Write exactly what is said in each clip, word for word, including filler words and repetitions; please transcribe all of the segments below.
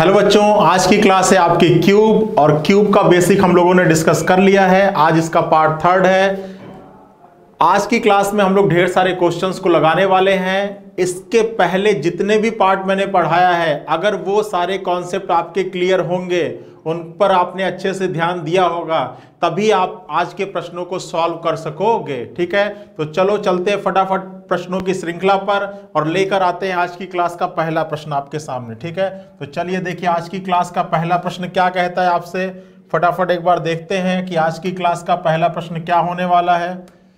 Hello बच्चों, आज की क्लास है आपकी क्यूब और क्यूब का बेसिक हम लोगों ने डिस्कस कर लिया है। आज इसका पार्ट थर्ड है। आज की क्लास में हम लोग ढेर सारे क्वेश्चंस को लगाने वाले हैं। इसके पहले जितने भी पार्ट मैंने पढ़ाया है, अगर वो सारे कॉन्सेप्ट आपके क्लियर होंगे, उन पर आपने अच्छे से ध्यान दिया होगा, तभी आप आज के प्रश्नों को सॉल्व कर सकोगे। ठीक है, तो चलो चलते हैं फटाफट प्रश्नों की श्रृंखला पर और लेकर आते हैं आज की क्लास का पहला प्रश्न आपके सामने। ठीक है, तो चलिए देखिए आज की क्लास का पहला प्रश्न क्या कहता है आपसे। फटाफट एक बार देखते हैं कि आज की क्लास का पहला प्रश्न क्या होने वाला है।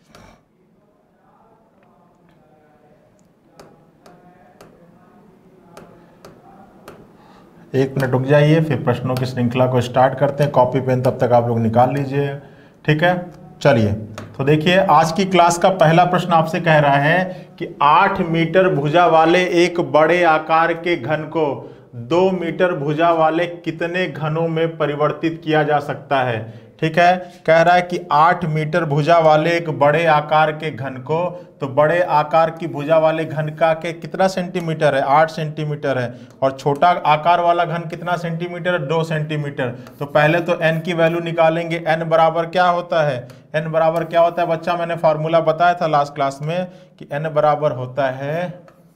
एक मिनट रुक जाइए, फिर प्रश्नों की श्रृंखला को स्टार्ट करते हैं। कॉपी पेन तब तक आप लोग निकाल लीजिए। ठीक है, चलिए तो देखिए आज की क्लास का पहला प्रश्न आपसे कह रहा है कि आठ मीटर भुजा वाले एक बड़े आकार के घन को दो मीटर भुजा वाले कितने घनों में परिवर्तित किया जा सकता है। ठीक है, कह रहा है कि आठ मीटर भुजा वाले एक बड़े आकार के घन को, तो बड़े आकार की भुजा वाले घन का के कितना सेंटीमीटर है, आठ सेंटीमीटर है, और छोटा आकार वाला घन कितना सेंटीमीटर है, दो सेंटीमीटर। तो पहले तो n की वैल्यू निकालेंगे। n बराबर क्या होता है, n बराबर क्या होता है बच्चा, मैंने फार्मूला बताया था लास्ट क्लास में कि n बराबर होता है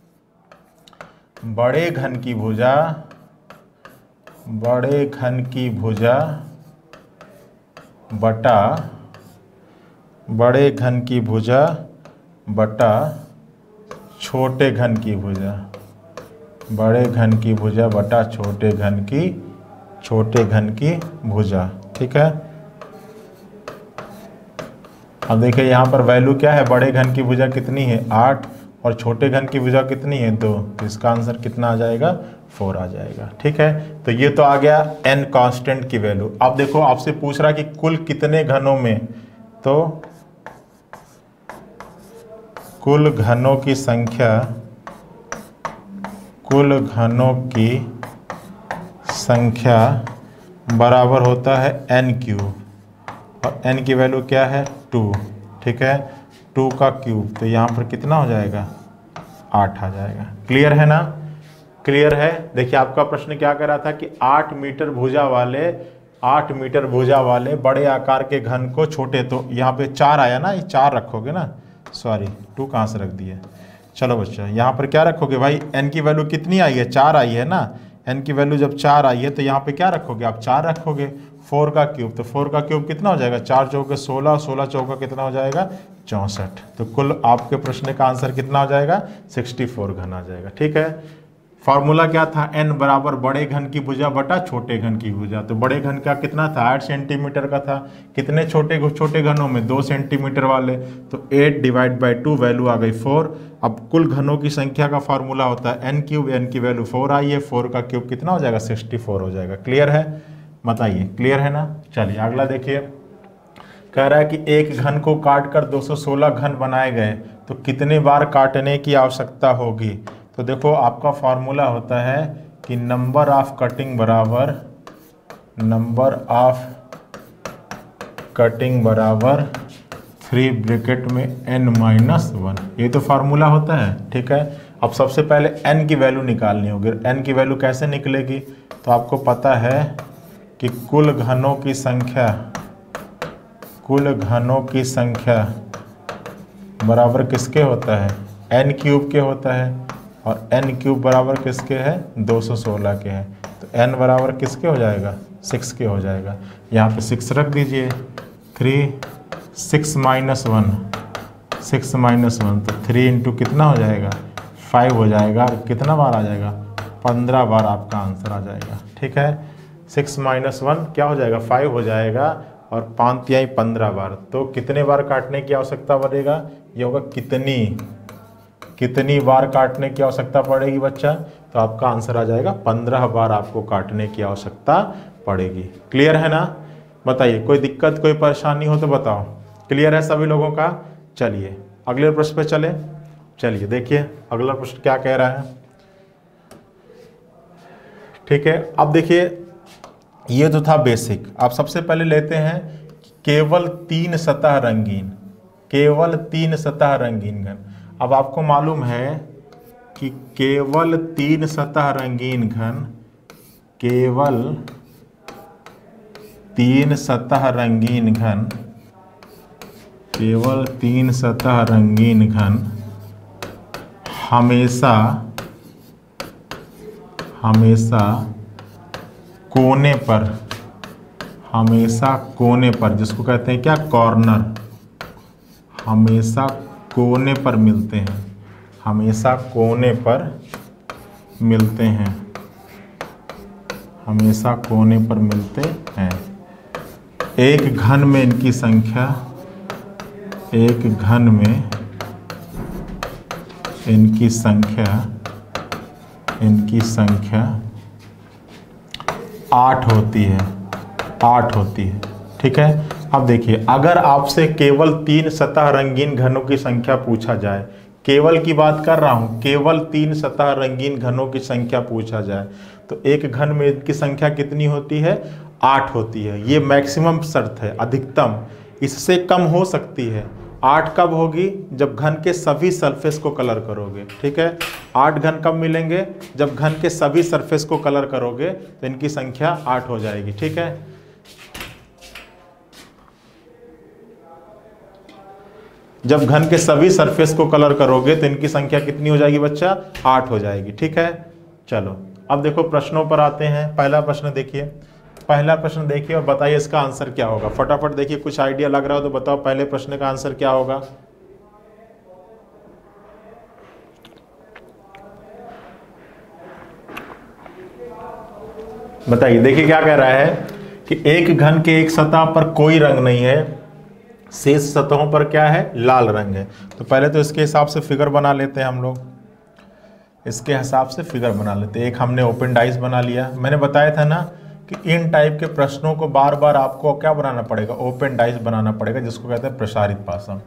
बड़े घन की भुजा बड़े घन की भुजा बटा बड़े घन की भुजा बटा छोटे घन की भुजा बड़े घन की भुजा बटा छोटे घन की छोटे घन की भुजा। ठीक है, अब देखिए यहाँ पर वैल्यू क्या है, बड़े घन की भुजा कितनी है, आठ, और छोटे घन की भुजा कितनी है, दो। तो इसका आंसर कितना आ जाएगा, फोर आ जाएगा। ठीक है, तो ये तो आ गया n कांस्टेंट की वैल्यू। अब देखो आपसे पूछ रहा कि कुल कितने घनों में, तो कुल घनों की संख्या कुल घनों की संख्या बराबर होता है n क्यूब, और n की वैल्यू क्या है, टू। ठीक है, टू का क्यूब, तो यहाँ पर कितना हो जाएगा, आठ आ जाएगा। क्लियर है ना, क्लियर है। देखिए आपका प्रश्न क्या कर रहा था कि आठ मीटर भुजा वाले आठ मीटर भुजा वाले बड़े आकार के घन को छोटे, तो यहाँ पे चार आया ना, ये चार रखोगे ना, सॉरी टू कहाँ से रख दिए। चलो बच्चा यहाँ पर क्या रखोगे भाई, n की वैल्यू कितनी आई है, चार आई है ना। n की वैल्यू जब चार आई है तो यहाँ पे क्या रखोगे आप, चार रखोगे। फोर का क्यूब, तो फोर का क्यूब कितना हो जाएगा, चार चौके सोलह, सोलह चौका कितना हो जाएगा, चौंसठ। तो कुल आपके प्रश्न का आंसर कितना हो जाएगा, सिक्सटी फोर घन आ जाएगा। ठीक है, फॉर्मूला क्या था, n बराबर बड़े घन की भुजा बटा छोटे घन की भुजा। तो बड़े घन का कितना था, आठ सेंटीमीटर का था, कितने छोटे छोटे घनों में, दो सेंटीमीटर वाले, तो eight divide by two, value आ गई फोर। अब कुल घनों की संख्या का फॉर्मूला होता है n क्यूब, n की वैल्यू फोर आई है, फोर का क्यूब कितना हो जाएगा, सिक्सटी फोर हो जाएगा। क्लियर है, बताइए क्लियर है ना। चलिए अगला देखिए, कह रहा है कि एक घन को काट कर दो सौ सोलह घन बनाए गए, तो कितने बार काटने की आवश्यकता होगी। तो देखो आपका फॉर्मूला होता है कि नंबर ऑफ कटिंग बराबर नंबर ऑफ कटिंग बराबर थ्री ब्रैकेट में n माइनस वन, ये तो फार्मूला होता है। ठीक है, अब सबसे पहले n की वैल्यू निकालनी होगी। n की वैल्यू कैसे निकलेगी, तो आपको पता है कि कुल घनों की संख्या कुल घनों की संख्या बराबर किसके होता है, n क्यूब के होता है, और n क्यूब बराबर किसके है, दो सौ सोलह के हैं। तो n बराबर किसके हो जाएगा, सिक्स के हो जाएगा। यहाँ पे सिक्स रख दीजिए, three six minus one six minus one तो थ्री इंटू कितना हो जाएगा, फाइव हो जाएगा। कितना बार आ जाएगा, पंद्रह बार आपका आंसर आ जाएगा। ठीक है, सिक्स माइनस वन क्या हो जाएगा, फाइव हो जाएगा, और पाँच तिहाई पंद्रह बार। तो कितने बार काटने की आवश्यकता पड़ेगा, ये होगा कितनी कितनी बार काटने की आवश्यकता पड़ेगी बच्चा, तो आपका आंसर आ जाएगा पंद्रह बार आपको काटने की आवश्यकता पड़ेगी। क्लियर है ना, बताइए कोई दिक्कत कोई परेशानी हो तो बताओ। क्लियर है सभी लोगों का। चलिए अगले प्रश्न पे चले। चलिए देखिए अगला प्रश्न क्या कह रहा है। ठीक है, अब देखिए ये तो था बेसिक। अब सबसे पहले लेते हैं केवल तीन सतह रंगीन केवल तीन सतह रंगीन घन। अब आपको मालूम है कि केवल तीन सतह रंगीन घन केवल तीन सतह रंगीन घन, केवल तीन सतह रंगीन घन हमेशा हमेशा कोने पर, हमेशा कोने पर, जिसको कहते हैं क्या, कॉर्नर, हमेशा कोने पर मिलते हैं, हमेशा कोने पर मिलते हैं, हमेशा कोने पर मिलते हैं। एक घन में इनकी संख्या, एक घन में इनकी संख्या इनकी संख्या आठ होती है, आठ होती है। ठीक है, अब देखिए, अगर आपसे केवल तीन सतह रंगीन घनों की संख्या पूछा जाए, केवल की बात कर रहा हूं, केवल तीन सतह रंगीन घनों की संख्या पूछा जाए, तो एक घन में इनकी संख्या कितनी होती है, आठ होती है। ये मैक्सिमम शर्त है, अधिकतम, इससे कम हो सकती है। आठ कब होगी, जब घन के सभी सरफेस को कलर करोगे। ठीक है, आठ घन कब मिलेंगे, जब घन के सभी सरफेस को कलर करोगे तो इनकी संख्या आठ हो जाएगी। ठीक है, जब घन के सभी सरफेस को कलर करोगे तो इनकी संख्या कितनी हो जाएगी बच्चा, आठ हो जाएगी। ठीक है, चलो अब देखो प्रश्नों पर आते हैं। पहला प्रश्न देखिए, पहला प्रश्न देखिए और बताइए इसका आंसर क्या होगा। फटाफट देखिए, कुछ आइडिया लग रहा हो तो बताओ पहले प्रश्न का आंसर क्या होगा। बताइए, देखिए क्या कह रहा है कि एक घन के एक सतह पर कोई रंग नहीं है, शेष सतहों पर क्या है, लाल रंग है। तो पहले तो इसके हिसाब से फिगर बना लेते हैं हम लोग, इसके हिसाब से फिगर बना लेते हैं। एक हमने ओपन डाइस बना लिया। मैंने बताया था ना कि इन टाइप के प्रश्नों को बार बार आपको क्या बनाना पड़ेगा, ओपन डाइस बनाना पड़ेगा, जिसको कहते हैं प्रसारित पासा।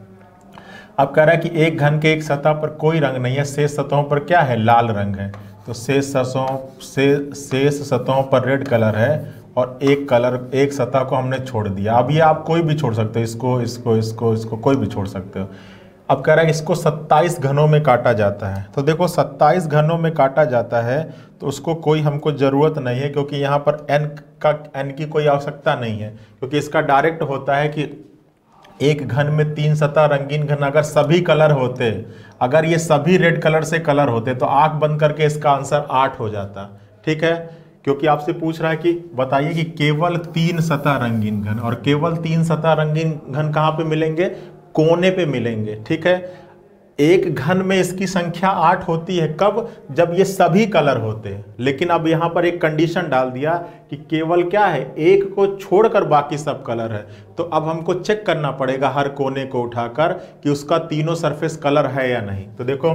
अब कह रहा है कि एक घन के एक सतह पर कोई रंग नहीं है, शेष सतहों पर क्या है, लाल रंग है। तो शेष सतहों से शेष सतहों पर रेड कलर है और एक कलर, एक सतह को हमने छोड़ दिया। अब ये आप कोई भी छोड़ सकते हो, इसको इसको इसको इसको कोई भी छोड़ सकते हो। अब कह रहा है इसको सत्ताईस घनों में काटा जाता है। तो देखो सत्ताईस घनों में काटा जाता है तो उसको कोई हमको ज़रूरत नहीं है, क्योंकि यहाँ पर n का n की कोई आवश्यकता नहीं है, क्योंकि इसका डायरेक्ट होता है कि एक घन में तीन सतह रंगीन घन अगर सभी कलर होते, अगर ये सभी रेड कलर से कलर होते तो आंख बंद करके इसका आंसर आठ हो जाता। ठीक है, क्योंकि आपसे पूछ रहा है कि बताइए कि केवल तीन सतह रंगीन घन, और केवल तीन सतह रंगीन घन कहाँ पे मिलेंगे, कोने पे मिलेंगे। ठीक है, एक घन में इसकी संख्या आठ होती है, कब, जब ये सभी कलर होते हैं। लेकिन अब यहाँ पर एक कंडीशन डाल दिया कि केवल क्या है, एक को छोड़कर बाकी सब कलर है। तो अब हमको चेक करना पड़ेगा हर कोने को उठाकर कि उसका तीनों सरफेस कलर है या नहीं। तो देखो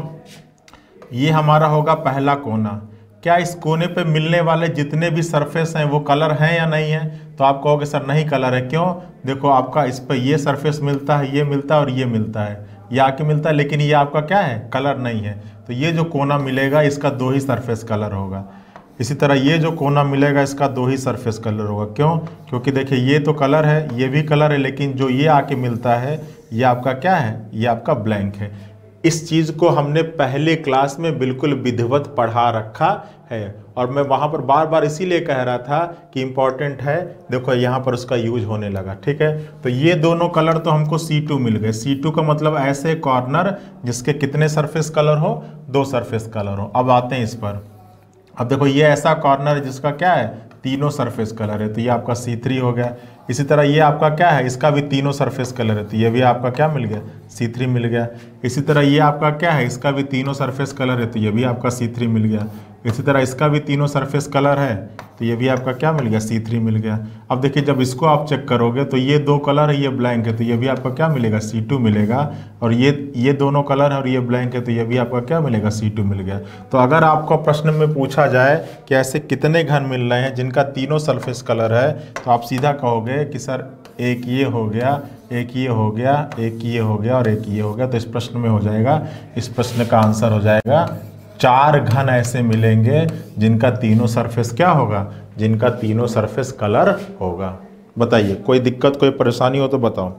ये हमारा होगा पहला कोना, क्या इस कोने पे मिलने वाले जितने भी सरफेस हैं वो कलर हैं या नहीं है। तो आप कहोगे सर नहीं कलर है, क्यों, देखो आपका इस पर ये सरफेस मिलता है, ये मिलता है और ये मिलता है, ये आके मिलता है, लेकिन ये आपका क्या है, कलर नहीं है। तो ये जो कोना मिलेगा इसका दो ही सरफेस कलर होगा। इसी तरह ये जो कोना मिलेगा इसका दो ही सरफेस कलर होगा। क्यों, क्योंकि देखिए ये तो कलर है, ये भी कलर है, लेकिन जो ये आके मिलता है ये आपका क्या है, ये आपका ब्लैंक है। इस चीज़ को हमने पहले क्लास में बिल्कुल विधिवत पढ़ा रखा है, और मैं वहाँ पर बार बार इसीलिए कह रहा था कि इम्पॉर्टेंट है। देखो यहाँ पर उसका यूज होने लगा। ठीक है, तो ये दोनों कलर तो हमको सी टू मिल गए। सी टू का मतलब ऐसे कॉर्नर जिसके कितने सरफेस कलर हो, दो सरफेस कलर हो। अब आते हैं इस पर। अब देखो ये ऐसा कॉर्नर जिसका क्या है, तीनों सरफेस कलर है, तो ये आपका सी थ्री हो गया। इसी तरह ये आपका क्या है, इसका भी तीनों सरफेस कलर है, तो ये भी आपका क्या मिल गया, सी थ्री मिल गया। इसी तरह ये आपका क्या है, इसका भी तीनों सरफेस कलर है, तो ये भी आपका सी थ्री मिल गया। इसी तरह इसका भी तीनों सरफेस कलर है, तो ये भी आपका क्या मिल गया, सी थ्री मिल गया। अब देखिए जब इसको आप चेक करोगे तो ये दो कलर है, ये ब्लैंक है, तो ये भी आपका क्या मिलेगा, सी टू मिलेगा। और ये ये दोनों कलर है और ये ब्लैंक है, तो ये भी आपका क्या मिलेगा, सी टू मिल गया। तो अगर आपको प्रश्न में पूछा जाए कि ऐसे कितने घन मिल रहे हैं जिनका तीनों सरफेस कलर है, तो आप सीधा कहोगे कि सर एक ये हो गया, एक ये हो गया, एक ये हो गया और एक ये हो गया। तो इस प्रश्न में हो जाएगा, इस प्रश्न का आंसर हो जाएगा चार घन ऐसे मिलेंगे जिनका तीनों सरफेस क्या होगा, जिनका तीनों सरफेस कलर होगा। बताइए कोई दिक्कत, कोई परेशानी हो तो बताओ।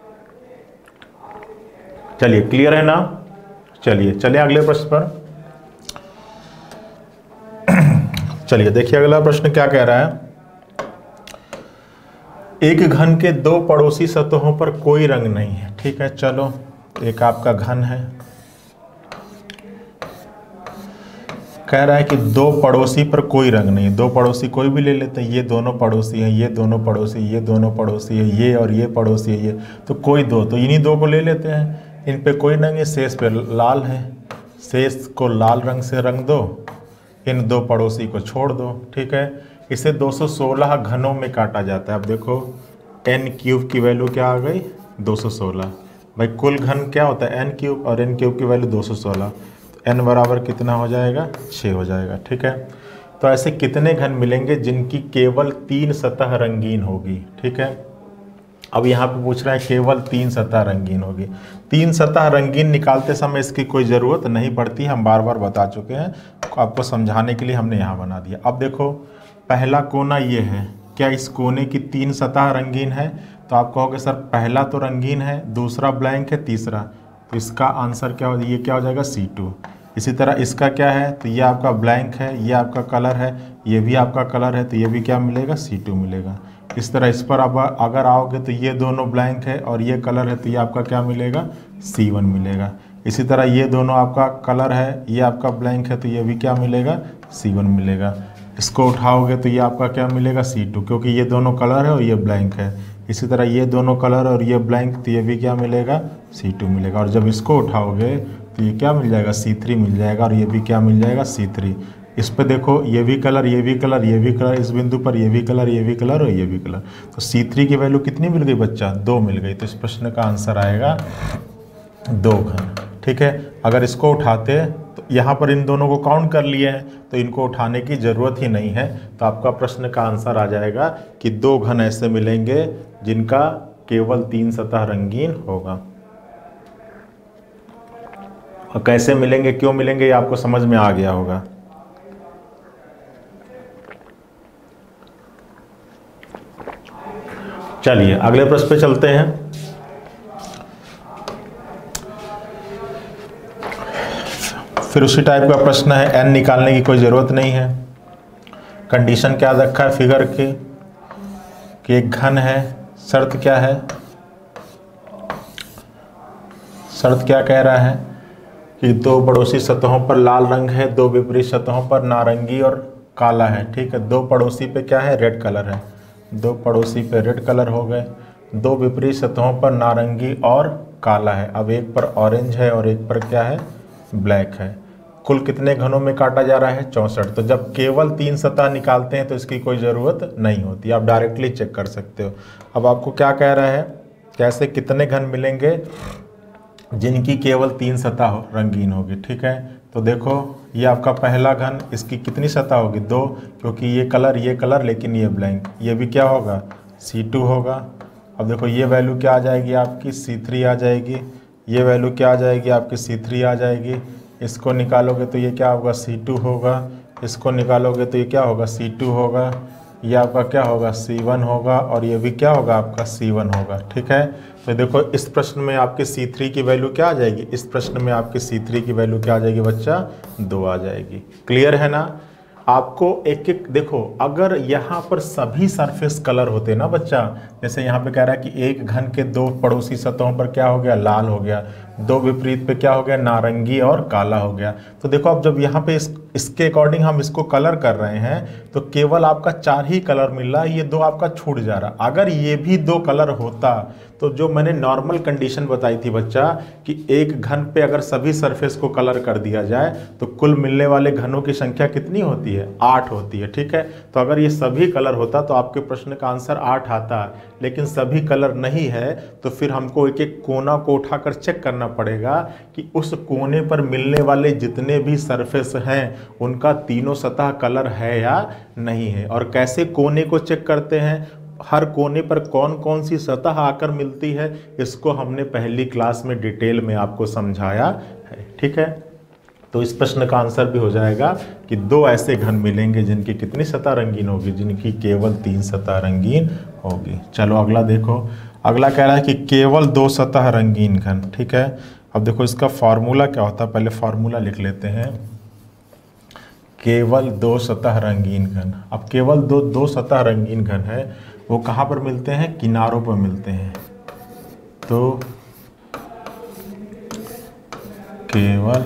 चलिए क्लियर है ना, चलिए चलिए अगले प्रश्न पर। चलिए देखिए अगला प्रश्न क्या कह रहा है। एक घन के दो पड़ोसी सतहों पर कोई रंग नहीं है। ठीक है, चलो एक आपका घन है, कह रहा है कि दो पड़ोसी पर कोई रंग नहीं है। दो पड़ोसी कोई भी ले लेते हैं, ये दोनों पड़ोसी हैं, ये दोनों पड़ोसी, ये दोनों पड़ोसी है, ये और ये पड़ोसी है, ये तो कोई दो, तो इन्हीं दो को ले लेते हैं। इन पे कोई रंग है, शेष पे लाल है, शेष को लाल रंग से रंग दो, इन दो पड़ोसी को छोड़ दो। ठीक है, इसे दो सौ सोलह घनों में काटा जाता है। अब देखो एन क्यूब की वैल्यू क्या आ गई, दो सौ सोलह। भाई कुल घन क्या होता है, एन क्यूब, और एन क्यूब की वैल्यू दो सौ सोलह, एन बराबर कितना हो जाएगा, छः हो जाएगा। ठीक है, तो ऐसे कितने घन मिलेंगे जिनकी केवल तीन सतह रंगीन होगी। ठीक है, अब यहाँ पे पूछ रहा है केवल तीन सतह रंगीन होगी। तीन सतह रंगीन निकालते समय इसकी कोई ज़रूरत नहीं पड़ती, हम बार बार बता चुके हैं, आपको समझाने के लिए हमने यहाँ बना दिया। अब देखो पहला कोना ये है, क्या इस कोने की तीन सतह रंगीन है? तो आप कहोगे सर पहला तो रंगीन है, दूसरा ब्लैंक है, तीसरा, तो इसका आंसर क्या हो, ये क्या हो जाएगा, सी टू। इसी तरह इसका क्या है, तो ये आपका ब्लैंक है, ये आपका कलर है, ये भी आपका कलर है, तो ये भी क्या मिलेगा, सी टू मिलेगा। इस तरह इस पर अब अगर आओगे तो ये दोनों ब्लैंक है और ये कलर है, तो ये आपका क्या मिलेगा, सी वन मिलेगा। इसी तरह ये दोनों आपका कलर है, ये आपका ब्लैंक है, तो ये भी क्या मिलेगा, सी वन मिलेगा। इसको उठाओगे तो ये आपका क्या मिलेगा, सी टू, क्योंकि ये दोनों कलर है और ये ब्लैंक है। इसी तरह ये दोनों कलर और ये ब्लैंक, तो ये भी क्या मिलेगा, सी टू मिलेगा। और जब इसको उठाओगे तो ये क्या मिल जाएगा, सी थ्री मिल जाएगा, और ये भी क्या मिल जाएगा, सी थ्री। इस पे देखो ये भी कलर, ये भी कलर, ये भी कलर, इस बिंदु पर ये भी कलर, ये भी कलर और ये भी कलर, तो सी थ्री की वैल्यू कितनी मिल गई बच्चा, दो मिल गई। तो इस प्रश्न का आंसर आएगा दो घन। ठीक है, अगर इसको उठाते तो यहाँ पर इन दोनों को काउंट कर लिए हैं, तो इनको उठाने की ज़रूरत ही नहीं है, तो आपका प्रश्न का आंसर आ जाएगा कि दो घन ऐसे मिलेंगे जिनका केवल तीन सतह रंगीन होगा। और कैसे मिलेंगे, क्यों मिलेंगे, ये आपको समझ में आ गया होगा। चलिए अगले प्रश्न पे चलते हैं। फिर उसी टाइप का प्रश्न है, एन निकालने की कोई ज़रूरत नहीं है। कंडीशन क्या रखा है फिगर की कि एक घन है, शर्त क्या है, शर्त क्या कह रहा है कि दो पड़ोसी सतहों पर लाल रंग है, दो विपरीत सतहों पर नारंगी और काला है। ठीक है, दो पड़ोसी पे क्या है, रेड कलर है, दो पड़ोसी पे रेड कलर हो गए, दो विपरीत सतहों पर नारंगी और काला है। अब एक पर ऑरेंज है और एक पर क्या है, ब्लैक है। कुल कितने घनों में काटा जा रहा है, चौंसठ। तो जब केवल तीन सतह निकालते हैं तो इसकी कोई ज़रूरत नहीं होती, आप डायरेक्टली चेक कर सकते हो। अब आपको क्या कह रहा है, कैसे कितने घन मिलेंगे जिनकी केवल तीन सतह हो रंगीन होगी। ठीक है, तो देखो ये आपका पहला घन, इसकी कितनी सतह होगी, दो, क्योंकि ये कलर ये कलर लेकिन ये ब्लैंक, ये भी क्या होगा, सी टू होगा। अब देखो ये वैल्यू क्या आ जाएगी आपकी, सी थ्री आ जाएगी, ये वैल्यू क्या आ जाएगी आपकी, सी थ्री आ जाएगी। इसको निकालोगे तो ये क्या होगा, सी टू होगा, इसको निकालोगे तो ये क्या होगा, सी टू होगा, ये आपका क्या होगा, सी वन होगा, और ये भी क्या होगा आपका, सी वन होगा। ठीक है, तो देखो इस प्रश्न में आपकी सी थ्री की वैल्यू क्या आ जाएगी, इस प्रश्न में आपकी सी थ्री की वैल्यू क्या आ जाएगी बच्चा, दो आ जाएगी। क्लियर है ना। आपको एक एक देखो, अगर यहाँ पर सभी सरफेस कलर होते ना बच्चा, जैसे यहाँ पे कह रहा है कि एक घन के दो पड़ोसी सतहों पर क्या हो गया, लाल हो गया, दो विपरीत पे क्या हो गया, नारंगी और काला हो गया। तो देखो अब जब यहाँ पे इस इसके अकॉर्डिंग हम इसको कलर कर रहे हैं तो केवल आपका चार ही कलर मिल रहा है, ये दो आपका छूट जा रहा। अगर ये भी दो कलर होता तो जो मैंने नॉर्मल कंडीशन बताई थी बच्चा कि एक घन पे अगर सभी सरफेस को कलर कर दिया जाए तो कुल मिलने वाले घनों की संख्या कितनी होती है, आठ होती है। ठीक है, तो अगर ये सभी कलर होता तो आपके प्रश्न का आंसर आठ आता, लेकिन सभी कलर नहीं है तो फिर हमको एक एक कोना को उठाकर चेक करना पड़ेगा कि उस कोने पर मिलने वाले जितने भी सरफेस हैं उनका तीनों सतह कलर है या नहीं है। और कैसे कोने को चेक करते हैं, हर कोने पर कौन कौन सी सतह आकर मिलती है, इसको हमने पहली क्लास में डिटेल में आपको समझाया है। ठीक है, तो इस प्रश्न का आंसर भी हो जाएगा कि दो ऐसे घन मिलेंगे जिनकी कितनी सतह रंगीन होगी, जिनकी केवल तीन सतह रंगीन होगी। चलो अगला देखो, अगला कह रहा है कि केवल दो सतह रंगीन घन। ठीक है, अब देखो इसका फॉर्मूला क्या होता है, पहले फॉर्मूला लिख लेते हैं। केवल दो सतह रंगीन घन। अब केवल दो दो सतह रंगीन घन है, वो कहाँ पर मिलते हैं? किनारों पर मिलते हैं। तो केवल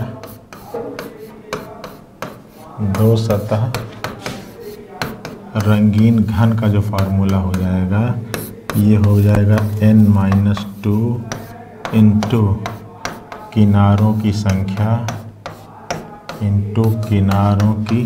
दो सतह रंगीन घन का जो फार्मूला हो जाएगा, ये हो जाएगा n माइनस टू इंटू किनारों की संख्या इंटू किनारों की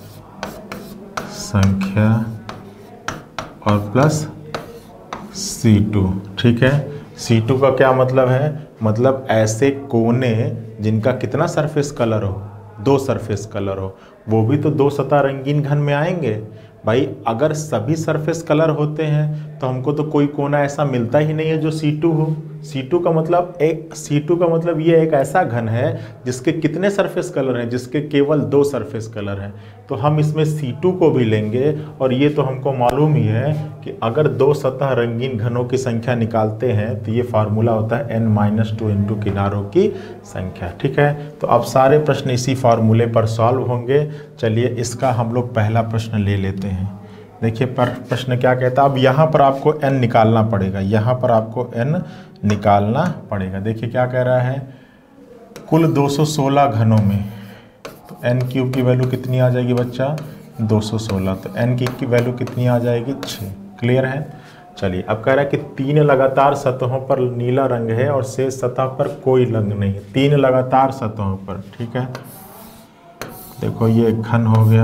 संख्या और प्लस सी टू। ठीक है, सी टू का क्या मतलब है? मतलब ऐसे कोने जिनका कितना सरफेस कलर हो? दो सरफेस कलर हो, वो भी तो दो सतह रंगीन घन में आएंगे भाई। अगर सभी सरफेस कलर होते हैं तो हमको तो कोई कोना ऐसा मिलता ही नहीं है जो सी टू हो। सी टू का मतलब एक सी टू का मतलब ये एक ऐसा घन है जिसके कितने सरफेस कलर हैं? जिसके केवल दो सरफेस कलर हैं। तो हम इसमें सी टू को भी लेंगे, और ये तो हमको मालूम ही है कि अगर दो सतह रंगीन घनों की संख्या निकालते हैं तो ये फार्मूला होता है n माइनस टू इंटू किनारों की संख्या। ठीक है, तो अब सारे प्रश्न इसी फार्मूले पर सॉल्व होंगे। चलिए इसका हम लोग पहला प्रश्न ले लेते हैं। देखिए पर प्रश्न क्या कहता है। अब यहाँ पर आपको n निकालना पड़ेगा, यहाँ पर आपको n निकालना पड़ेगा। देखिए क्या कह रहा है, कुल दो सौ सोलह घनों में तो n क्यूब की वैल्यू कितनी आ जाएगी बच्चा? दो सौ सोलह। तो n की वैल्यू कितनी आ जाएगी? छः। क्लियर है? चलिए अब कह रहा है कि तीन लगातार सतहों पर नीला रंग है और शेष सतह पर कोई रंग नहीं है। तीन लगातार सतहों पर, ठीक है। देखो ये घन हो गया,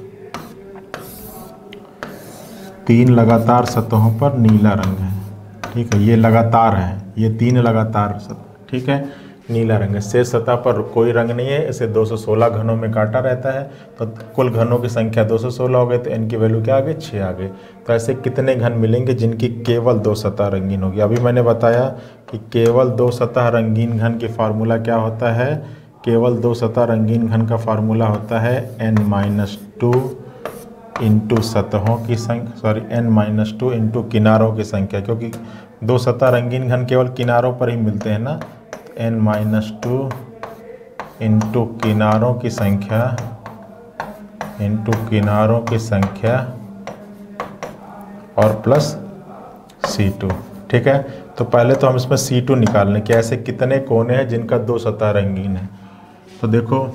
तीन लगातार सतहों पर नीला रंग है, ठीक है। ये लगातार है, ये तीन लगातार सतह, ठीक है, नीला रंग है। शेष सतह पर कोई रंग नहीं है। इसे दो सौ सोलह घनों में काटा रहता है, तो कुल घनों की संख्या दो सौ सोलह हो गए, तो n की वैल्यू क्या आ गई? छः आ गई। तो ऐसे कितने घन मिलेंगे जिनकी केवल दो सतह रंगीन होगी? अभी मैंने बताया कि केवल दो सतह रंगीन घन की फार्मूला क्या होता है? केवल दो सतह रंगीन घन का फार्मूला होता है n माइनस टू इंटू सतहों की संख्या, sorry n minus two into किनारों की संख्या, क्योंकि दो सतह रंगीन घन केवल किनारों पर ही मिलते हैं ना। n माइनस टू इंटू किनारों की संख्या इंटू किनारों की संख्या और प्लस सी टू, ठीक है। तो पहले तो हम इसमें सी टू निकाल लें कि ऐसे कितने कोने हैं जिनका दो सतह रंगीन है। तो देखो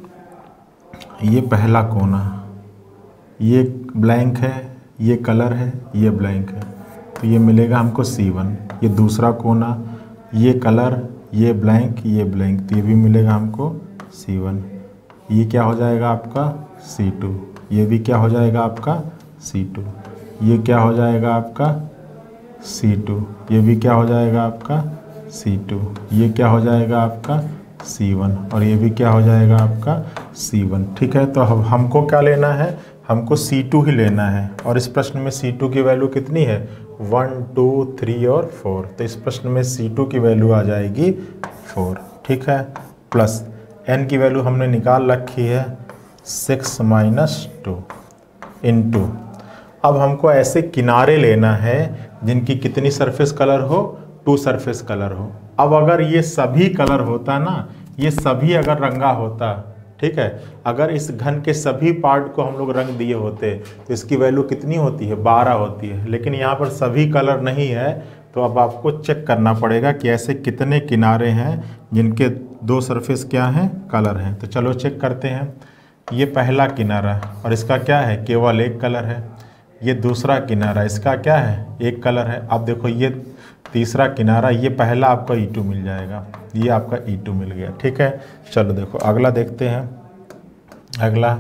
ये पहला कोना, ये ब्लैंक है, ये कलर है, ये ब्लैंक है, तो ये मिलेगा हमको सी वन। ये दूसरा कोना, ये कलर, ये ब्लैंक, ये ब्लैंक, तो ये भी मिलेगा हमको सी वन। ये क्या हो जाएगा आपका? C two. ये भी क्या हो जाएगा आपका? C two. ये क्या हो जाएगा आपका? C two. ये भी क्या हो जाएगा आपका? C two. ये क्या हो जाएगा आपका? C one. और ये भी क्या हो जाएगा आपका? सी वन, ठीक है। तो हम हमको क्या लेना है? हमको सी टू ही लेना है। और इस प्रश्न में सी टू की वैल्यू कितनी है? वन, टू, थ्री और फोर। तो इस प्रश्न में सी टू की वैल्यू आ जाएगी फोर, ठीक है। प्लस n की वैल्यू हमने निकाल रखी है सिक्स माइनस टू इंटू, अब हमको ऐसे किनारे लेना है जिनकी कितनी सरफेस कलर हो? टू सरफेस कलर हो। अब अगर ये सभी कलर होता ना, ये सभी अगर रंगा होता, ठीक है, अगर इस घन के सभी पार्ट को हम लोग रंग दिए होते तो इसकी वैल्यू कितनी होती है? बारह होती है। लेकिन यहाँ पर सभी कलर नहीं है, तो अब आपको चेक करना पड़ेगा कि ऐसे कितने किनारे हैं जिनके दो सरफेस क्या हैं? कलर हैं। तो चलो चेक करते हैं। ये पहला किनारा और इसका क्या है? केवल एक कलर है। ये दूसरा किनारा, इसका क्या है? एक कलर है। अब देखो ये तीसरा किनारा, ये पहला आपका ई टू मिल जाएगा, ये आपका ई टू मिल गया, ठीक है। चलो देखो अगला देखते हैं। अगला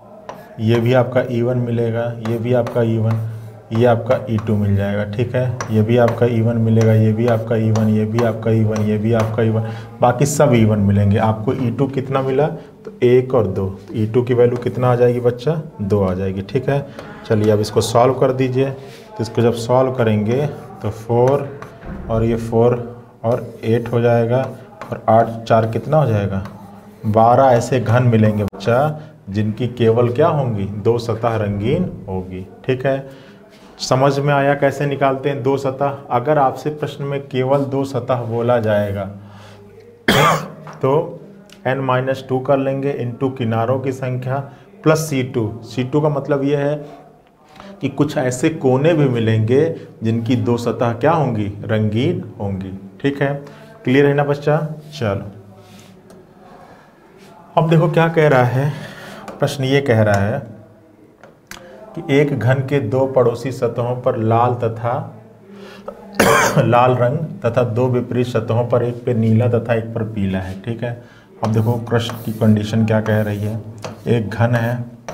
ये भी आपका ई वन मिलेगा, ये भी आपका ई वन, ये आपका ई टू मिल जाएगा, ठीक है। ये भी आपका ई वन मिलेगा, ये भी आपका ई वन, ये भी आपका ई वन, ये भी आपका ई वन, बाकी सब ई वन मिलेंगे। आपको ई टू कितना मिला? तो एक और दो, ई टू की वैल्यू कितना आ जाएगी बच्चा? दो आ जाएगी, ठीक है। चलिए अब इसको सॉल्व कर दीजिए। तो इसको जब सॉल्व करेंगे तो फोर और ये फोर और एट हो जाएगा, और आठ चार कितना हो जाएगा? बारह ऐसे घन मिलेंगे बच्चा जिनकी केवल क्या होंगी? दो सतह रंगीन होगी, ठीक है। समझ में आया कैसे निकालते हैं दो सतह? अगर आपसे प्रश्न में केवल दो सतह बोला जाएगा तो n माइनस टू कर लेंगे इंटू किनारों की संख्या plus c two. C two का मतलब ये है कि कुछ ऐसे कोने भी मिलेंगे जिनकी दो सतह क्या होंगी, रंगीन होंगी। ठीक है, क्लियर है ना बच्चा। चलो अब देखो क्या कह रहा है, प्रश्न ये कह रहा है कि एक घन के दो पड़ोसी सतहों पर लाल तथा लाल रंग तथा दो विपरीत सतहों पर एक पे नीला तथा एक पर पीला है। ठीक है, अब देखो प्रश्न की कंडीशन क्या कह रही है। एक घन है,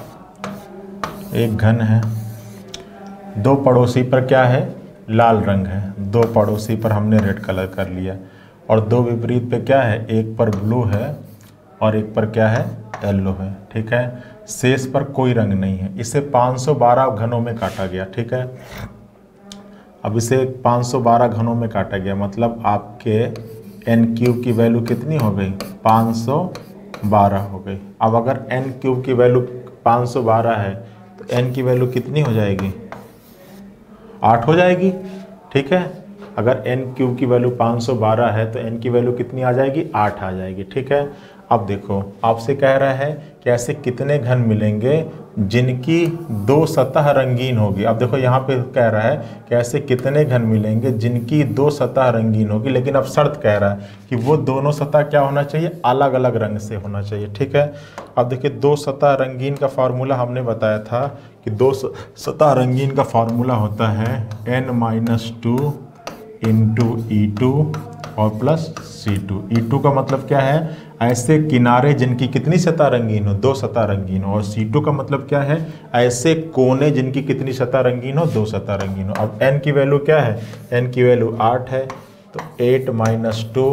एक घन है, दो पड़ोसी पर क्या है, लाल रंग है, दो पड़ोसी पर हमने रेड कलर कर लिया, और दो विपरीत पे क्या है, एक पर ब्लू है और एक पर क्या है, येलो है। ठीक है, शेष पर कोई रंग नहीं है। इसे पाँच सौ बारह घनों में काटा गया। ठीक है, अब इसे पाँच सौ बारह घनों में काटा गया, मतलब आपके एन क्यूब की वैल्यू कितनी हो गई, पाँच सौ बारह हो गई। अब अगर एन क्यूब की वैल्यू पाँच सौ बारह है तो एन की वैल्यू कितनी हो जाएगी, आठ हो जाएगी। ठीक है, अगर एन क्यूब की वैल्यू पाँच सौ बारह है तो एन की वैल्यू कितनी आ जाएगी, आठ आ जाएगी। ठीक है, अब देखो आपसे कह रहा है कि ऐसे कितने घन मिलेंगे जिनकी दो सतह रंगीन होगी। अब देखो यहाँ पे कह रहा है कि ऐसे कितने घन मिलेंगे जिनकी दो सतह रंगीन होगी, लेकिन अब शर्त कह रहा है कि वो दोनों सतह क्या होना चाहिए, अलग अलग रंग से होना चाहिए। ठीक है, अब देखिए दो सतह रंगीन का फार्मूला हमने बताया था कि दो सतह रंगीन का फार्मूला होता है n minus two into e two और plus c two. E two का मतलब क्या है, ऐसे किनारे जिनकी कितनी सतह रंगीन हो, दो सतह रंगीन हो, और सी टू का मतलब क्या है, ऐसे कोने जिनकी कितनी सतह रंगीन हो, दो सतह रंगीन हो। अब एन की वैल्यू क्या है, एन की वैल्यू आठ है, तो eight minus two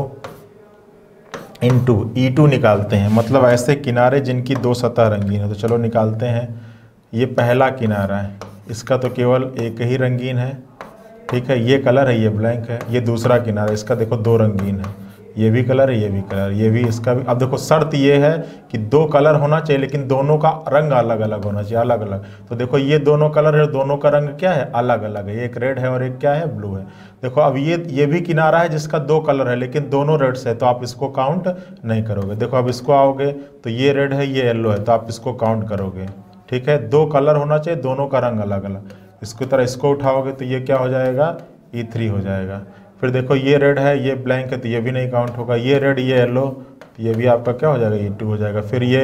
into e two निकालते हैं, मतलब ऐसे किनारे जिनकी दो सतह रंगीन हो। तो चलो निकालते हैं। ये पहला किनारा है, इसका तो केवल एक ही रंगीन है। ठीक है, ये कलर है, ये ब्लैंक है। ये दूसरा किनारा, इसका देखो दो रंगीन है, ये भी कलर है, ये भी कलर, ये भी, इसका भी। अब देखो शर्त ये है कि दो कलर होना चाहिए, लेकिन दोनों का रंग अलग अलग होना चाहिए, अलग अलग। तो देखो ये दोनों कलर है, दोनों का रंग क्या है, अलग अलग है, एक रेड है और एक क्या है, ब्लू है। देखो अब ये ये भी किनारा है जिसका दो कलर है, लेकिन दोनों रेड्स है, तो आप इसको काउंट नहीं करोगे। देखो अब इसको आओगे तो ये रेड है, ये येलो है, तो आप इसको काउंट करोगे। ठीक है, दो कलर होना चाहिए, दोनों का रंग अलग अलग। इसकी तरह इसको उठाओगे तो ये क्या हो जाएगा, ई थ्री हो जाएगा। फिर देखो ये रेड है, ये ब्लैंक है, तो ये भी नहीं काउंट होगा। ये रेड, ये येलो, तो ये भी आपका क्या हो जाएगा, ई टू हो जाएगा। फिर ये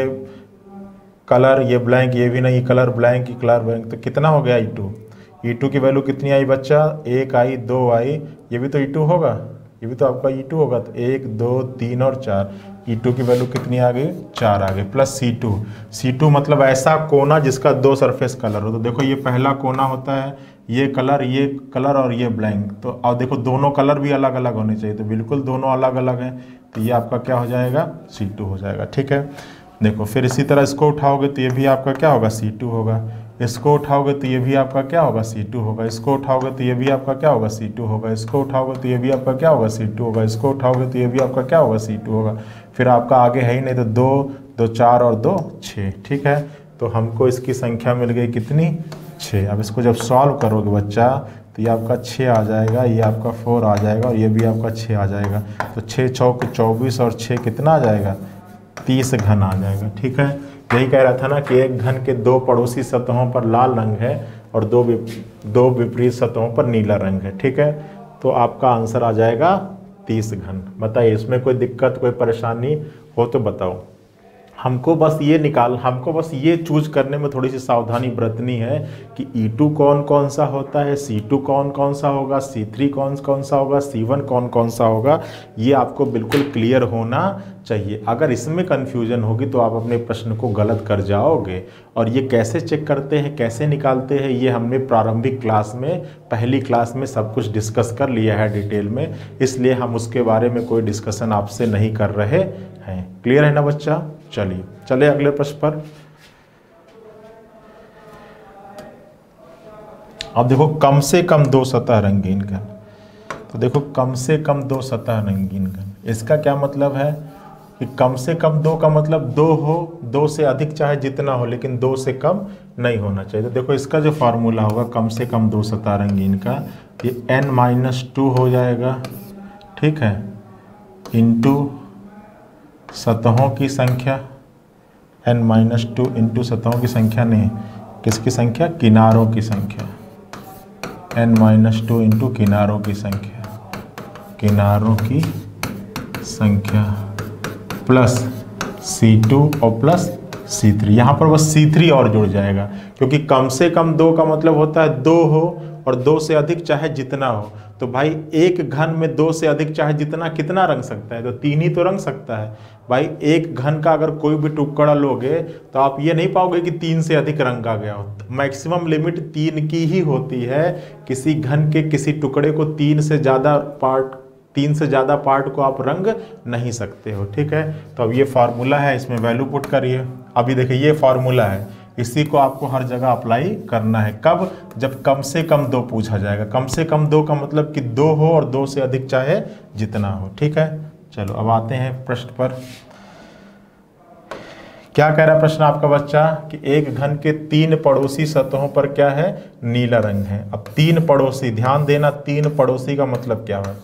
कलर, ये ब्लैंक, ये भी नहीं, कलर ब्लैंक, कलर ब्लैंक, तो कितना हो गया, ई टू। ई टू की वैल्यू कितनी आई बच्चा, एक आई, दो आई, ये भी तो ई टू होगा, ये भी तो आपका ई टू होगा। तो एक, दो, तीन और चार, ई टू की वैल्यू कितनी आ गई, चार आ गई, plus c two. C two मतलब ऐसा कोना जिसका दो सरफेस कलर हो। तो देखो ये पहला कोना होता है, ये कलर, ये कलर और ये ब्लैंक। तो अब देखो दोनों कलर भी अलग अलग होने चाहिए, तो बिल्कुल दोनों अलग अलग हैं, तो ये आपका क्या हो जाएगा, सी टू हो जाएगा। ठीक है, देखो फिर इसी तरह इसको उठाओगे तो ये भी आपका क्या होगा, सी टू होगा। इसको उठाओगे तो ये भी आपका क्या होगा, सी टू होगा। इसको उठाओगे तो ये भी आपका क्या होगा, सी टू होगा। इसको उठाओगे तो ये भी आपका क्या होगा, सी टू होगा। इसको उठाओगे तो ये भी आपका क्या होगा, सी टू होगा। फिर आपका आगे है ही नहीं, तो दो, दो चार और दो छः। ठीक है, तो हमको इसकी संख्या मिल गई कितनी, छः। अब इसको जब सॉल्व करोगे बच्चा तो ये आपका छः आ जाएगा, ये आपका फोर आ जाएगा और ये भी आपका छः आ जाएगा। तो छः चौक चौबीस और छः कितना आ जाएगा, तीस घन आ जाएगा। ठीक है, यही कह रहा था ना कि एक घन के दो पड़ोसी सतहों पर लाल रंग है और दो दो विपरीत सतहों पर नीला रंग है। ठीक है, तो आपका आंसर आ जाएगा तीस घन। बताइए इसमें कोई दिक्कत, कोई परेशानी हो तो बताओ। हमको बस ये निकाल हमको बस ये चूज करने में थोड़ी सी सावधानी बरतनी है कि ई टू कौन कौन सा होता है, सी टू कौन कौन सा होगा, सी थ्री कौन कौन सा होगा, सी वन कौन कौन सा होगा। ये आपको बिल्कुल क्लियर होना चाहिए। अगर इसमें कन्फ्यूजन होगी तो आप अपने प्रश्न को गलत कर जाओगे। और ये कैसे चेक करते हैं, कैसे निकालते हैं, ये हमने प्रारंभिक क्लास में, पहली क्लास में सब कुछ डिस्कस कर लिया है डिटेल में, इसलिए हम उसके बारे में कोई डिस्कशन आपसे नहीं कर रहे हैं। क्लियर है ना बच्चा। चलिए चले अगले प्रश्न पर। अब देखो कम से कम दो सतह रंगीन घन। तो देखो कम से कम दो सतह रंगीन घन, इसका क्या मतलब है कि कम से कम दो का मतलब दो हो, दो से अधिक चाहे जितना हो, लेकिन दो से कम नहीं होना चाहिए। तो देखो इसका जो फार्मूला होगा कम से कम दो सतह रंगीन का, ये n माइनस टू हो जाएगा। ठीक है, इंटू सतहों की संख्या एन माइनस टू इंटू सतहों की संख्या नहीं, किसकी संख्या, किनारों की संख्या, एन माइनस टू इंटू किनारों की संख्या, किनारों की संख्या प्लस सी टू और प्लस सी थ्री। यहाँ पर बस सी थ्री और जुड़ जाएगा, क्योंकि कम से कम दो का मतलब होता है दो हो और दो से अधिक चाहे जितना हो। तो भाई एक घन में दो से अधिक चाहे जितना कितना रंग सकता है, तो तीन ही तो रंग सकता है भाई। एक घन का अगर कोई भी टुकड़ा लोगे तो आप ये नहीं पाओगे कि तीन से अधिक रंग आ गया हो। मैक्सिमम लिमिट तीन की ही होती है, किसी घन के किसी टुकड़े को तीन से ज़्यादा पार्ट तीन से ज़्यादा पार्ट को आप रंग नहीं सकते हो, ठीक है। तो अब ये फार्मूला है, इसमें वैल्यू पुट करिए। अभी देखिए ये फार्मूला है, इसी को आपको हर जगह अप्लाई करना है। कब, जब कम से कम दो पूछा जाएगा। कम से कम दो का मतलब कि दो हो और दो से अधिक चाहे जितना हो, ठीक है। चलो अब आते हैं प्रश्न पर। क्या कह रहा है प्रश्न आपका बच्चा कि एक घन के तीन पड़ोसी सतहों पर क्या है, नीला रंग है। अब तीन पड़ोसी, ध्यान देना, तीन पड़ोसी का मतलब क्या है,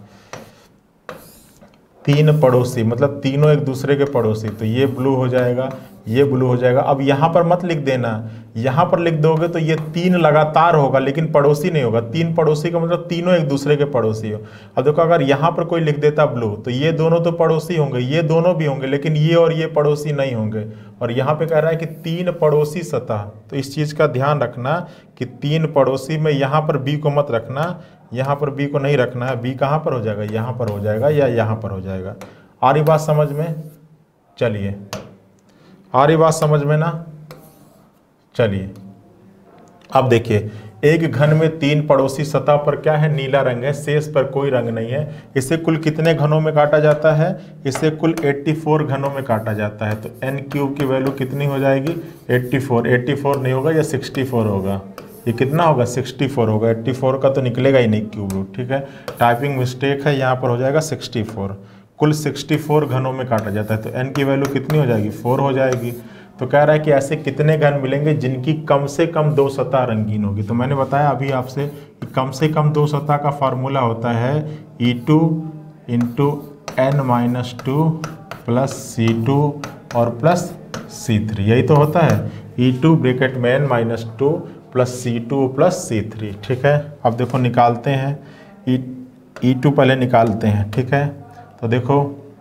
तीन पड़ोसी मतलब तीनों एक दूसरे के पड़ोसी। तो ये ब्लू हो जाएगा, ये ब्लू हो जाएगा। अब यहाँ पर मत लिख देना, यहाँ पर लिख दोगे तो ये तीन लगातार होगा लेकिन पड़ोसी नहीं होगा। तीन पड़ोसी का मतलब तीनों एक दूसरे के पड़ोसी हो। अब देखो अगर यहाँ पर कोई लिख देता ब्लू तो ये दोनों तो पड़ोसी होंगे, ये दोनों भी होंगे, लेकिन ये और ये पड़ोसी नहीं होंगे। और यहाँ पे कह रहा है कि तीन पड़ोसी सतह, तो इस चीज़ का ध्यान रखना कि तीन पड़ोसी में यहाँ पर बी को मत रखना, यहाँ पर बी को नहीं रखना है। बी कहाँ पर हो जाएगा, यहाँ पर हो जाएगा या यहाँ पर हो जाएगा। आ रही बात समझ में? चलिए आ रही बात समझ में ना? चलिए अब देखिए, एक घन में तीन पड़ोसी सतह पर क्या है, नीला रंग है, शेष पर कोई रंग नहीं है। इसे कुल कितने घनों में काटा जाता है, इसे कुल चौरासी घनों में काटा जाता है। तो एन क्यूब की वैल्यू कितनी हो जाएगी, चौरासी। चौरासी नहीं होगा, या चौंसठ होगा। ये कितना होगा, चौंसठ होगा। चौरासी का तो निकलेगा ही नहीं क्यूब रूट, ठीक है। टाइपिंग मिस्टेक है, यहाँ पर हो जाएगा चौंसठ। कुल चौंसठ घनों में काटा जाता है। तो एन की वैल्यू कितनी हो जाएगी, फोर हो जाएगी। तो कह रहा है कि ऐसे कितने घन मिलेंगे जिनकी कम से कम दो सतह रंगीन होगी। तो मैंने बताया अभी आपसे कि कम से कम दो सतह का फार्मूला होता है e two into n minus two plus c two और प्लस सी थ्री, यही तो होता है। ई टू ब्रेकेट में n minus two plus c two plus c three, ठीक है। अब देखो निकालते हैं, ई ई टू पहले निकालते हैं, ठीक है। तो देखो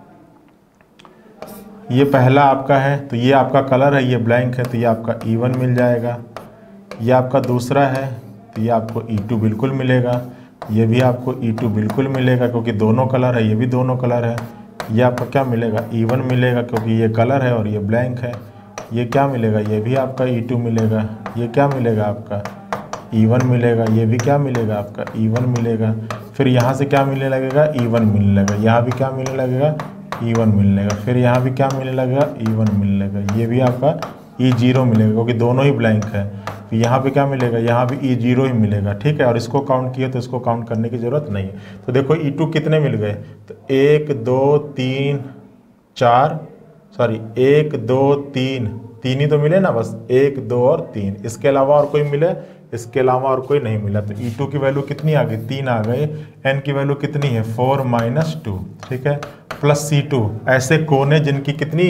ये पहला आपका है, तो ये आपका कलर है, ये ब्लैंक है, तो ये आपका ई वन मिल जाएगा। ये आपका दूसरा है, तो ये आपको ई टू बिल्कुल मिलेगा। ये भी आपको ई टू बिल्कुल मिलेगा क्योंकि दोनों कलर है, ये भी दोनों कलर है। ये आपका क्या मिलेगा, ई वन मिलेगा क्योंकि ये कलर है और ये ब्लैंक है। ये क्या मिलेगा, ये भी आपका ई टू मिलेगा। ये क्या मिलेगा आपका, ई वन मिलेगा। ये भी क्या मिलेगा आपका, ई वन मिलेगा। फिर यहाँ से क्या मिलने लगेगा, ई वन मिलने लगेगा। यहाँ भी क्या मिलने लगेगा, ई वन मिलने लगेगा। फिर यहाँ भी क्या मिलने लगेगा, ई वन मिलने लगेगा। ये भी आपका ई जीरो मिलेगा क्योंकि दोनों ही ब्लैंक है। फिर यहाँ पे क्या मिलेगा, यहाँ भी ई जीरो ही मिलेगा, ठीक है। और इसको काउंट किया तो इसको काउंट करने की ज़रूरत नहीं है। तो देखो ई टू कितने मिल गए, तो एक दो तीन चार, सॉरी एक दो तीन, तीन ही तो मिले ना, बस एक दो और तीन। इसके अलावा और कोई मिले, इसके अलावा और कोई नहीं मिला। तो ई टू की वैल्यू कितनी आ गई, तीन आ गई। एन की वैल्यू कितनी है, फोर माइनस टू, ठीक है, प्लस सी टू। ऐसे कोने जिनकी कितनी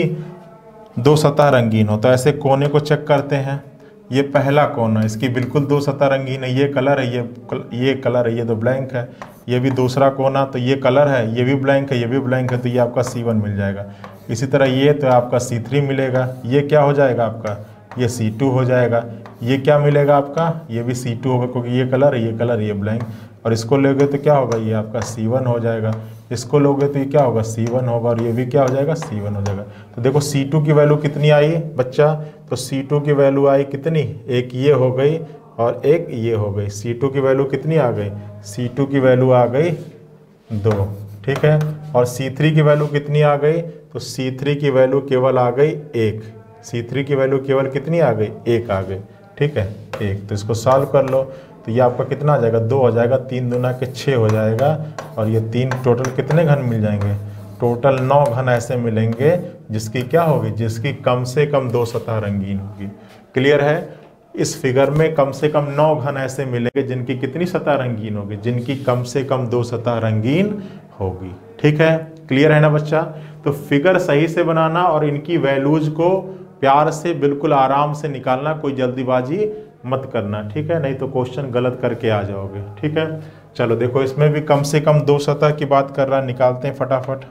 दो सतह रंगीन हो, तो ऐसे कोने को चेक करते हैं। ये पहला कोना, इसकी बिल्कुल दो सतह रंगीन है, ये कलर है, ये ये कलर है, ये तो ब्लैंक है। ये भी दूसरा कोना, तो ये कलर है, ये भी ब्लैंक है, ये भी ब्लैंक है, तो ये आपका सी वन मिल जाएगा। इसी तरह ये तो आपका सी थ्री मिलेगा। ये क्या हो जाएगा आपका, ये सी टू हो जाएगा। ये क्या मिलेगा आपका, ये भी सी टू होगा क्योंकि ये कलर है, ये कलर, ये ब्लैंक। और इसको लोगे तो क्या होगा, ये आपका सी वन हो जाएगा। इसको लोगे तो ये क्या होगा, सी वन होगा। और ये भी क्या हो जाएगा, सी वन हो जाएगा। तो देखो सी टू की वैल्यू कितनी आई बच्चा, तो सी टू की वैल्यू आई कितनी, एक ये हो गई और एक ये हो गई। सी टू की वैल्यू कितनी आ गई, सी टू की वैल्यू आ गई दो, ठीक है। और सी थ्री की वैल्यू कितनी आ गई, तो सी थ्री की वैल्यू केवल आ गई एक। सी थ्री की वैल्यू केवल कितनी आ गई, एक आ गई, ठीक है, एक। तो इसको सॉल्व कर लो, तो ये आपका कितना आ जाएगा, दो हो जाएगा। तीन दूना के छः हो जाएगा। और ये तीन टोटल कितने घन मिल जाएंगे, टोटल नौ घन ऐसे मिलेंगे जिसकी क्या होगी, जिसकी कम से कम दो सतह रंगीन होगी। क्लियर है? इस फिगर में कम से कम नौ घन ऐसे मिलेंगे जिनकी कितनी सतह रंगीन होगी, जिनकी कम से कम दो सतह रंगीन होगी, ठीक है। क्लियर है ना बच्चा? तो फिगर सही से बनाना और इनकी वैल्यूज को प्यार से बिल्कुल आराम से निकालना, कोई जल्दीबाजी मत करना, ठीक है, नहीं तो क्वेश्चन गलत करके आ जाओगे, ठीक है। चलो देखो इसमें भी कम से कम दो सतह की बात कर रहा है, निकालते हैं फटाफट।